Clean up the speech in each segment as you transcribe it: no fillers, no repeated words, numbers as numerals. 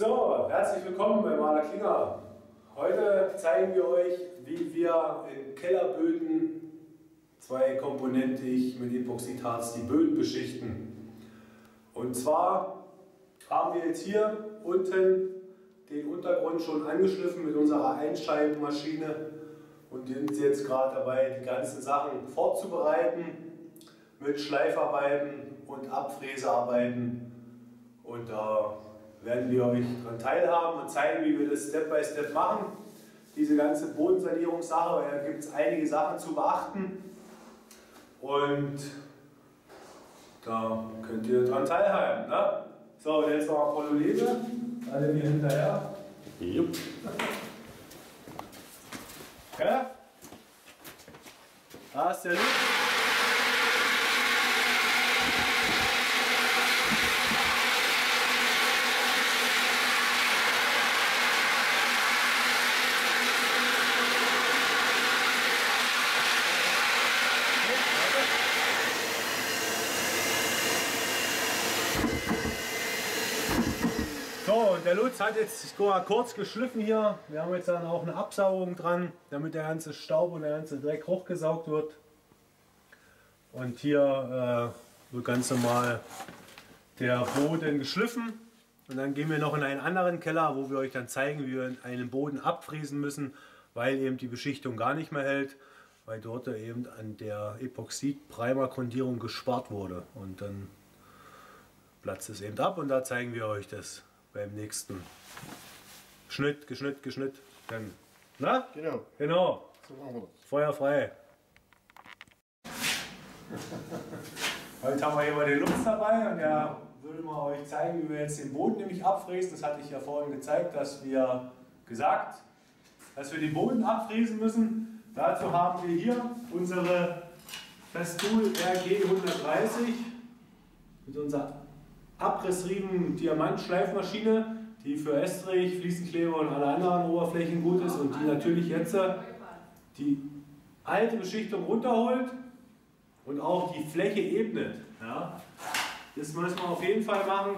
So, herzlich willkommen bei Maler Klinger. Heute zeigen wir euch, wie wir in Kellerböden zweikomponentig mit Epoxidharz die Böden beschichten. Und zwar haben wir jetzt hier unten den Untergrund schon angeschliffen mit unserer Einscheibenmaschine und sind jetzt gerade dabei, die ganzen Sachen vorzubereiten mit Schleifarbeiten und Abfräsearbeiten. Und da werden wir euch daran teilhaben und zeigen, wie wir das Step by Step machen. Diese ganze Bodensanierungssache, da gibt es einige Sachen zu beachten und da könnt ihr daran teilhaben. Ne? So, jetzt noch Pololese, alle hier hinterher. Jupp. Ja? Da ist der Licht. So, und der Lutz hat jetzt kurz geschliffen hier. Wir haben jetzt dann auch eine Absaugung dran, damit der ganze Staub und der ganze Dreck hochgesaugt wird. Und hier wird ganz normal der Boden geschliffen. Und dann gehen wir noch in einen anderen Keller, wo wir euch dann zeigen, wie wir einen Boden abfräsen müssen, weil eben die Beschichtung gar nicht mehr hält, weil dort eben an der Epoxid-Primer-Grundierung gespart wurde. Und dann platzt es eben ab und da zeigen wir euch das beim nächsten Schnitt. Dann, na? Genau. Genau. So machen wir das. Feuer frei. Heute haben wir hier mal den Lutz dabei und der würde mal euch zeigen, wie wir jetzt den Boden nämlich abfräsen. Das hatte ich ja vorhin gezeigt, dass wir den Boden abfräsen müssen. Dazu haben wir hier unsere Festool RG 130 mit unserer Abrissriemen Diamantschleifmaschine, die für Estrich, Fliesenkleber und alle anderen Oberflächen gut ist und die natürlich jetzt die alte Beschichtung runterholt und auch die Fläche ebnet. Ja. Das müssen wir auf jeden Fall machen,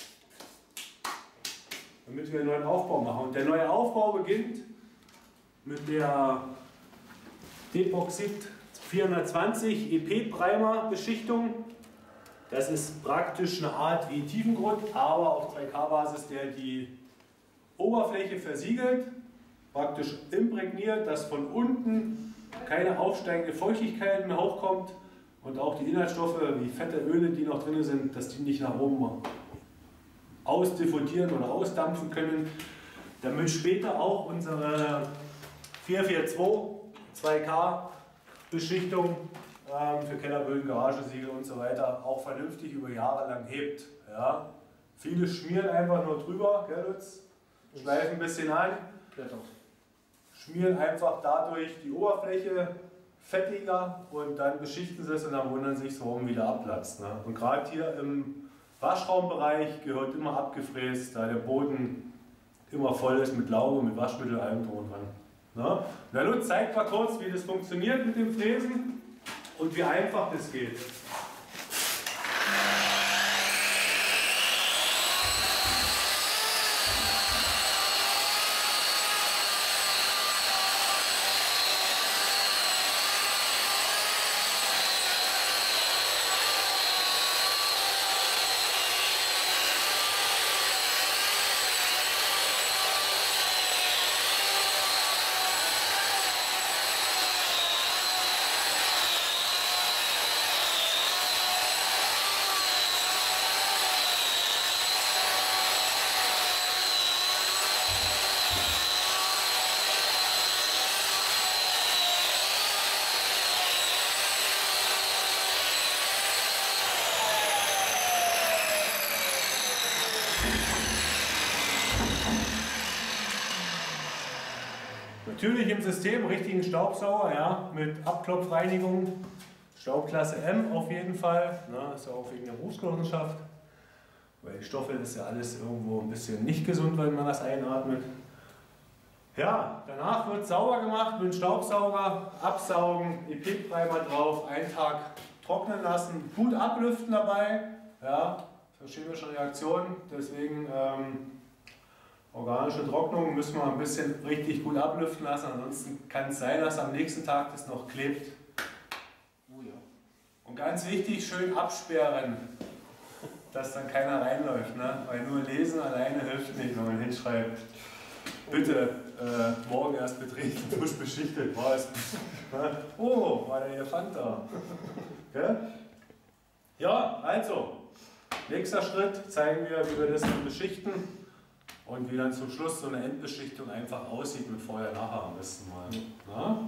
damit wir einen neuen Aufbau machen. Und der neue Aufbau beginnt mit der Depoxid 420 EP Primer Beschichtung. Das ist praktisch eine Art wie Tiefengrund, aber auf 2K-Basis, der die Oberfläche versiegelt, praktisch imprägniert, dass von unten keine aufsteigende Feuchtigkeit mehr hochkommt und auch die Inhaltsstoffe wie Fette, Öle, die noch drin sind, dass die nicht nach oben ausdiffundieren oder ausdampfen können, damit später auch unsere 442 2K Beschichtung für Kellerböden, Garagesiegel und so weiter auch vernünftig über Jahre lang hebt. Ja. Viele schmieren einfach nur drüber, gell, Lutz? Schleifen ein bisschen an, schmieren einfach dadurch die Oberfläche fettiger und dann beschichten sie es und dann wundern sich, warum wieder abplatzt. Ne? Und gerade hier im Waschraumbereich gehört immer abgefräst, da der Boden immer voll ist mit Lauge, mit Waschmittel, allem drum und dran. Ne? Der Lutz zeigt mal kurz, wie das funktioniert mit dem Fräsen. Und wie einfach das geht. Natürlich im System richtigen Staubsauger, ja, mit Abklopfreinigung, Staubklasse M auf jeden Fall, ne, ist ja auch wegen der Berufsgenossenschaft, weil die Stoffe ist ja alles irgendwo ein bisschen nicht gesund, wenn man das einatmet. Ja, danach wird sauber gemacht mit dem Staubsauger, absaugen, EP-Primer drauf, einen Tag trocknen lassen, gut ablüften dabei, ja, für chemische Reaktionen, deswegen Organische Trocknung müssen wir ein bisschen richtig gut ablüften lassen, ansonsten kann es sein, dass am nächsten Tag das noch klebt. Oh ja. Und ganz wichtig, schön absperren, dass dann keiner reinläuft. Ne? Weil nur lesen alleine hilft nicht, wenn man hinschreibt, bitte morgen erst betreten, durchbeschichtet. Was? Oh, war der Elefant da? Okay? Ja, also, nächster Schritt zeigen wir, wie wir das dann beschichten und wie dann zum Schluss so eine Endbeschichtung einfach aussieht mit Vorher-Nachher am besten mal. Na?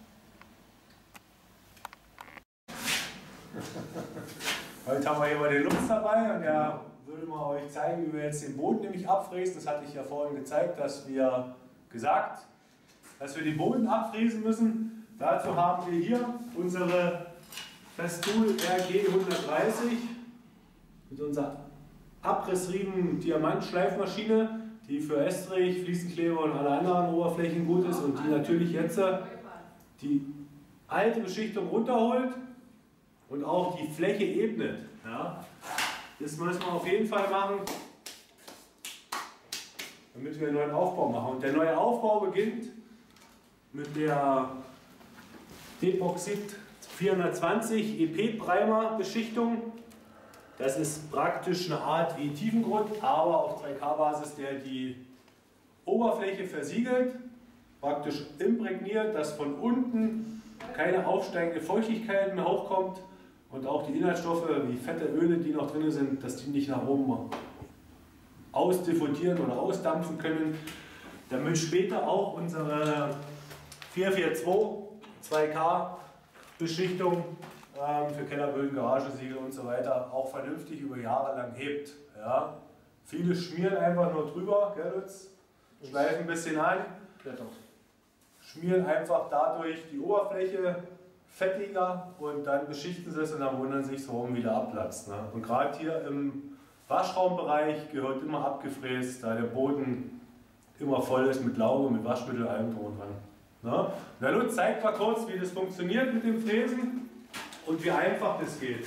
Heute haben wir hier mal den Lutz dabei und der würde mal euch zeigen, wie wir jetzt den Boden nämlich abfräsen. Das hatte ich ja vorhin gezeigt, dass wir den Boden abfräsen müssen. Dazu haben wir hier unsere Festool RG 130 mit unserer Abrissriemen Diamantschleifmaschine, die für Estrich, Fliesenkleber und alle anderen Oberflächen gut ist und die natürlich jetzt die alte Beschichtung runterholt und auch die Fläche ebnet. Ja. Das müssen wir auf jeden Fall machen, damit wir einen neuen Aufbau machen. Und der neue Aufbau beginnt mit der Depoxit 420 EP-Primer Beschichtung. Das ist praktisch eine Art wie Tiefengrund, aber auf 2K-Basis, der die Oberfläche versiegelt, praktisch imprägniert, dass von unten keine aufsteigende Feuchtigkeit mehr hochkommt und auch die Inhaltsstoffe wie Fette, Öle, die noch drin sind, dass die nicht nach oben ausdiffundieren oder ausdampfen können, damit später auch unsere 442 2K Beschichtung für Kellerböden, Garagesiegel und so weiter auch vernünftig über Jahre lang hebt. Ja. Viele schmieren einfach nur drüber, gell, Lutz? Schleifen ein bisschen an, schmieren einfach dadurch die Oberfläche fettiger und dann beschichten sie es und dann wundern sich, warum wieder abplatzt. Ne? Und gerade hier im Waschraumbereich gehört immer abgefräst, da der Boden immer voll ist mit Lauge, mit Waschmittel, allem drum und dran. Ne? Der Lutz zeigt mal kurz, wie das funktioniert mit dem Fräsen und wie einfach das geht.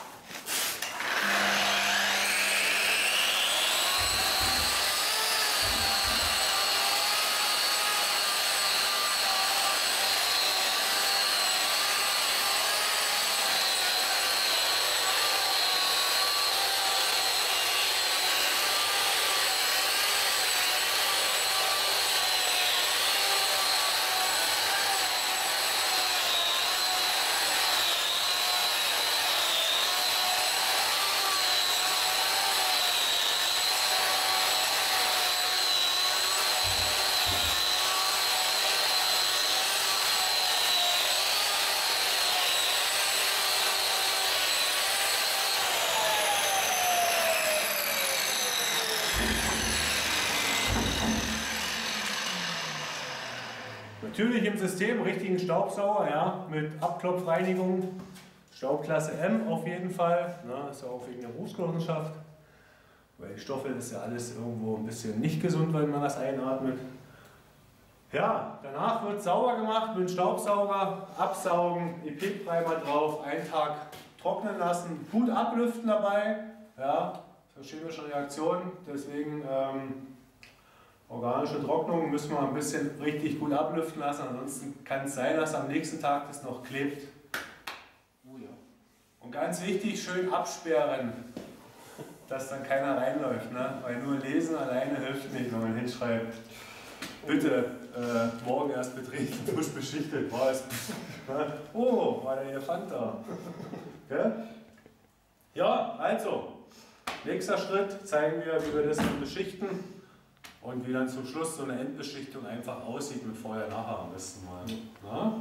Natürlich im System richtigen Staubsauger, ja, mit Abklopfreinigung, Staubklasse M auf jeden Fall, ne, ist ja auch wegen der Berufsgenossenschaft, weil die Stoffe ist ja alles irgendwo ein bisschen nicht gesund, wenn man das einatmet. Ja, danach wird sauber gemacht mit dem Staubsauger, absaugen, EP-Primer drauf, einen Tag trocknen lassen, gut ablüften dabei, ja, für chemische Reaktionen, deswegen organische Trocknung müssen wir ein bisschen richtig gut ablüften lassen, ansonsten kann es sein, dass am nächsten Tag das noch klebt. Oh ja. Und ganz wichtig, schön absperren, dass dann keiner reinläuft. Ne? Weil nur lesen alleine hilft nicht, wenn man hinschreibt, bitte morgen erst betreten, durchbeschichtet. Was? Oh, war der Elefant da? Okay? Ja, also, nächster Schritt zeigen wir, wie wir das dann beschichten. Und wie dann zum Schluss so eine Endbeschichtung einfach aussieht mit Vorher-Nachher am besten mal. Na?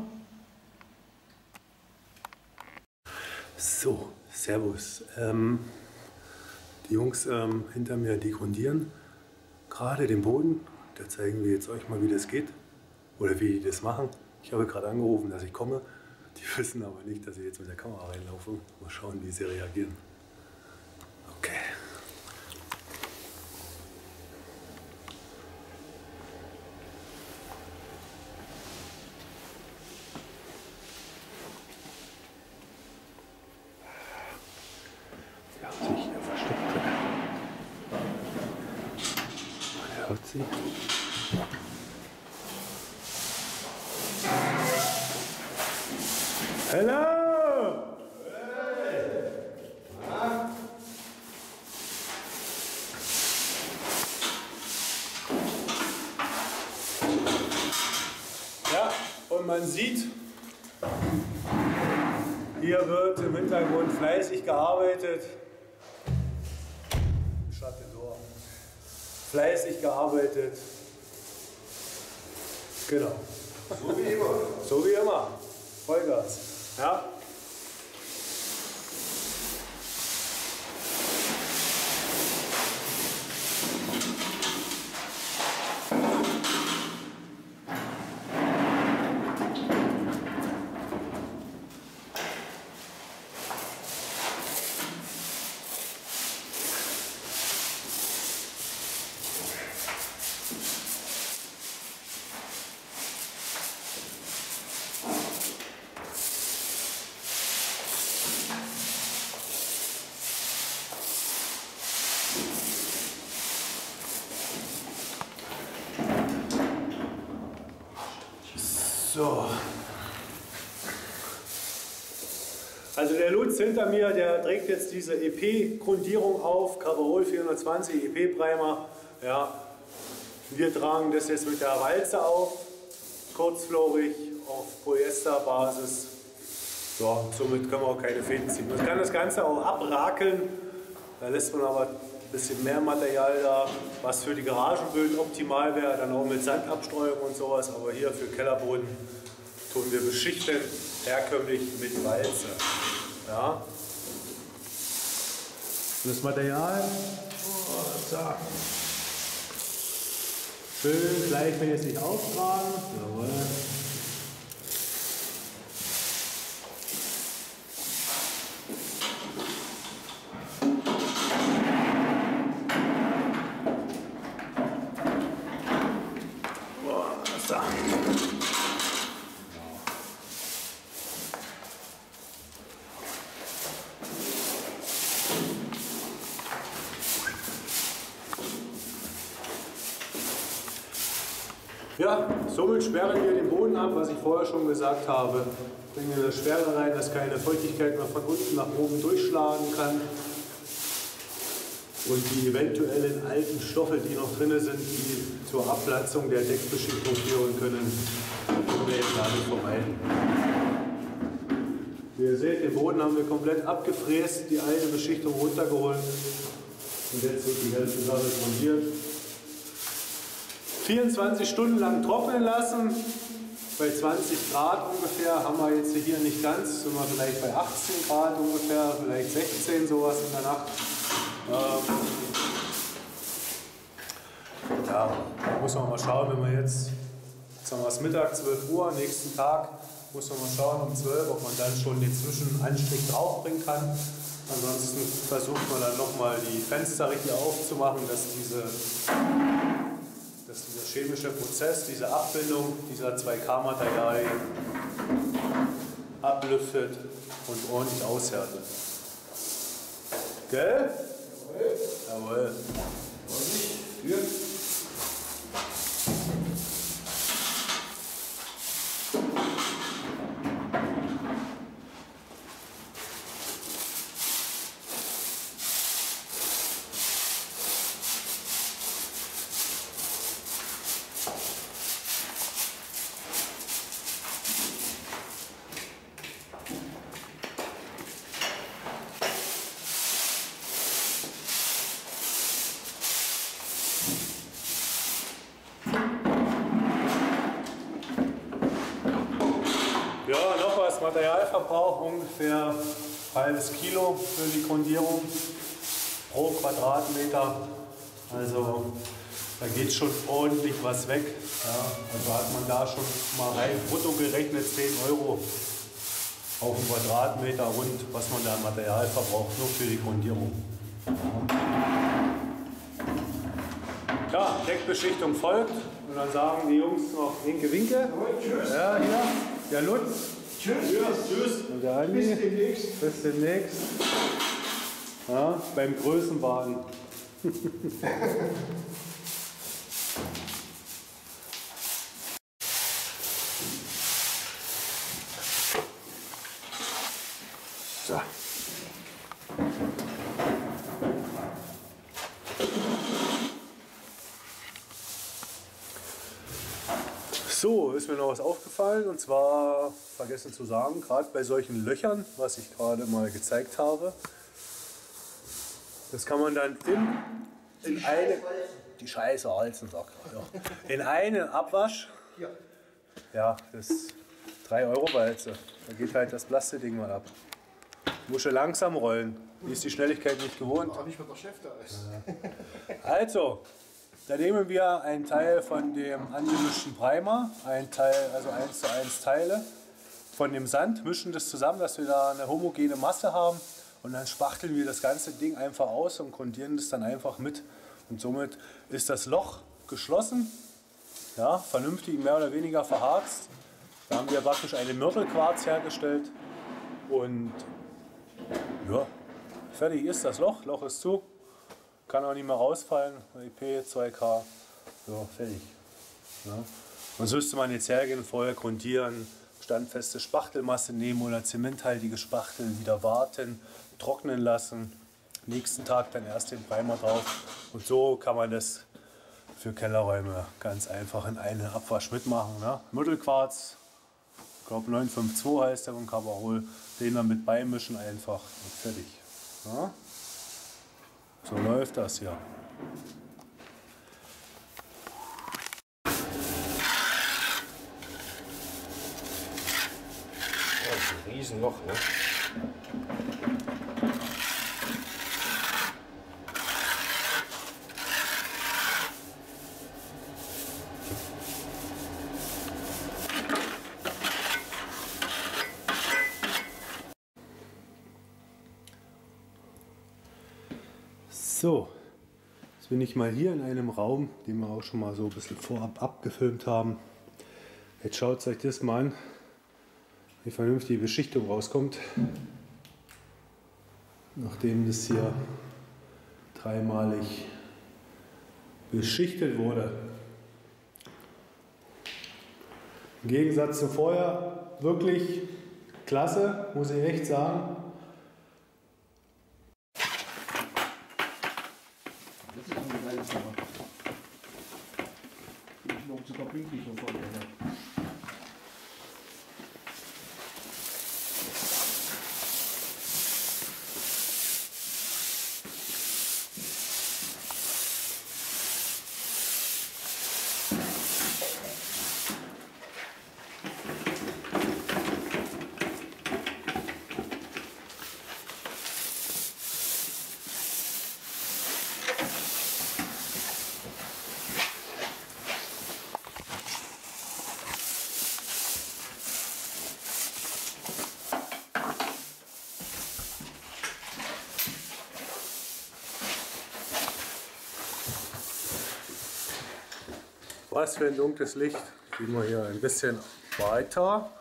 So, Servus. Die Jungs hinter mir degrundieren gerade den Boden. Da zeigen wir jetzt euch mal, wie das geht oder wie die das machen. Ich habe gerade angerufen, dass ich komme. Die wissen aber nicht, dass ich jetzt mit der Kamera reinlaufe. Mal schauen, wie sie reagieren. Okay. Hallo! Ja, und man sieht, hier wird im Hintergrund fleißig gearbeitet. Fleißig gearbeitet. Genau. So wie immer. So wie immer. Vollgas. Ja. So. Also der Lutz hinter mir, der trägt jetzt diese EP-Grundierung auf, Carbarol 420 EP-Primer. Ja. Wir tragen das jetzt mit der Walze auf, kurzflorig auf Polyesterbasis. Ja, somit können wir auch keine Fäden ziehen. Man kann das Ganze auch abrakeln, da lässt man aber ein bisschen mehr Material da, was für die Garagenböden optimal wäre, dann auch mit Sandabstreuung und sowas, aber hier für Kellerboden tun wir beschichten, herkömmlich mit Walze. Ja. Das Material schön gleichmäßig auftragen. Jawohl. Ja, somit sperren wir den Boden ab, was ich vorher schon gesagt habe. Bringen eine Sperre rein, dass keine Feuchtigkeit mehr von unten nach oben durchschlagen kann. Und die eventuellen alten Stoffe, die noch drin sind, die zur Abplatzung der Deckbeschichtung führen können, können wir jetzt damit vermeiden. Wie ihr seht, den Boden haben wir komplett abgefräst, die alte Beschichtung runtergeholt. Und jetzt wird die ganze Sache grundiert. 24 Stunden lang trocknen lassen, bei 20 Grad ungefähr, haben wir jetzt hier nicht ganz, sind wir vielleicht bei 18 Grad ungefähr, vielleicht 16 sowas in der Nacht. Ja, da muss man mal schauen, wenn wir jetzt haben wir es Mittag, 12 Uhr, nächsten Tag, muss man mal schauen um 12, ob man dann schon den Zwischenanstrich draufbringen kann. Ansonsten versucht man dann nochmal die Fenster richtig aufzumachen, dass dieser chemische Prozess, diese Abbildung dieser 2K-Materialien ablüftet und ordentlich aushärtet. Gell? Jawohl. Hier. Ja, noch was, Materialverbrauch ungefähr halbes Kilo für die Grundierung pro Quadratmeter. Also da geht schon ordentlich was weg. Ja, also hat man da schon mal rein brutto gerechnet 10 € auf den Quadratmeter rund, was man da an Material verbraucht, nur für die Grundierung. Ja, Deckbeschichtung folgt und dann sagen die Jungs noch Winke, Winke. Tschüss. Ja, hier. Der Lutz. Tschüss. Tschüss. Und der Andi. Bis demnächst. Bis demnächst. Ja, beim Größenwahn. So. So, ist mir noch was aufgefallen, und zwar vergessen zu sagen, gerade bei solchen Löchern, was ich gerade mal gezeigt habe, das kann man dann in eine, die Scheiße Halsen, sagt er, ja, in einen Abwasch, ja, das ist 3 € Walze, da geht halt das Plastikding mal ab. Muss schon langsam rollen, die ist die Schnelligkeit nicht gewohnt. Auch nicht, wenn der Chef da ist. Also, da nehmen wir einen Teil von dem angemischten Primer, ein Teil, also 1:1 Teile von dem Sand, mischen das zusammen, dass wir da eine homogene Masse haben, und dann spachteln wir das ganze Ding einfach aus und grundieren das dann einfach mit. Und somit ist das Loch geschlossen, ja, vernünftig mehr oder weniger verharzt. Da haben wir praktisch eine Mörtelquarz hergestellt und ja, fertig ist das Loch. Loch ist zu. Kann auch nicht mehr rausfallen, IP 2K, so, fertig. Ja. Und so müsste man jetzt hergehen, vorher grundieren, standfeste Spachtelmasse nehmen oder zementhaltige Spachtel, wieder warten, trocknen lassen, nächsten Tag dann erst den Primer drauf, und so kann man das für Kellerräume ganz einfach in einen Abwasch mitmachen. Ne? Mittelquarz, ich glaube 952 heißt der von Carbahol, den dann mit beimischen einfach und fertig. Ja? So läuft das hier. Das ist ein Riesenloch, ne? So, jetzt bin ich mal hier in einem Raum, den wir auch schon mal so ein bisschen vorab abgefilmt haben. Jetzt schaut euch das mal an, wie vernünftig die Beschichtung rauskommt, nachdem das hier dreimalig beschichtet wurde. Im Gegensatz zu vorher wirklich klasse, muss ich echt sagen. Das ist eine geile Sache. Ich noch sogar pünktlich von vorne. Was für ein dunkles Licht. Gehen wir hier ein bisschen weiter.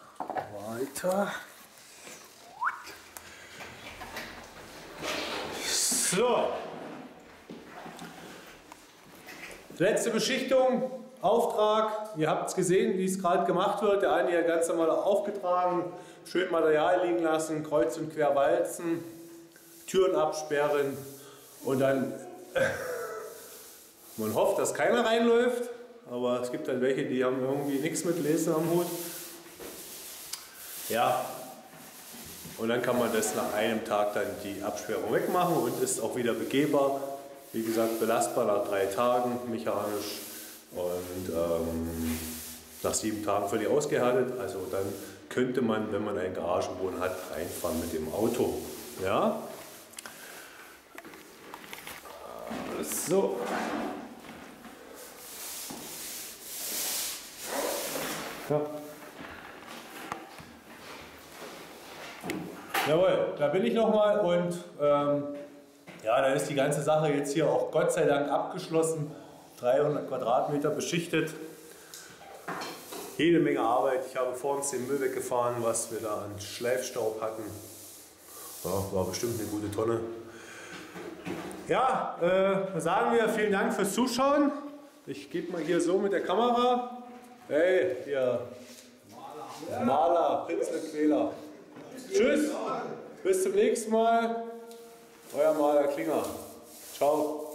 So. Letzte Beschichtung, Auftrag. Ihr habt es gesehen, wie es gerade gemacht wird. Der eine hier ganz normal aufgetragen, schön Material liegen lassen, kreuz und quer walzen, Türen absperren und dann man hofft, dass keiner reinläuft. Aber es gibt halt welche, die haben irgendwie nichts mit Lesen am Hut. Ja, und dann kann man das nach einem Tag dann die Absperrung wegmachen und ist auch wieder begehbar. Wie gesagt, belastbar nach 3 Tagen mechanisch und nach 7 Tagen völlig ausgehärtet. Also dann könnte man, wenn man einen Garagenboden hat, reinfahren mit dem Auto. Ja? So. Ja. Jawohl, da bin ich nochmal und ja, dann ist die ganze Sache jetzt hier auch Gott sei Dank abgeschlossen. 300 Quadratmeter beschichtet. Jede Menge Arbeit. Ich habe vor uns den Müll weggefahren, was wir da an Schleifstaub hatten. Ja, war bestimmt eine gute Tonne. Ja, sagen wir vielen Dank fürs Zuschauen. Ich gebe mal hier so mit der Kamera. Hey, hier. Maler, Pinsel, Quäler. Tschüss. Bis zum nächsten Mal. Euer Maler Klinger. Ciao.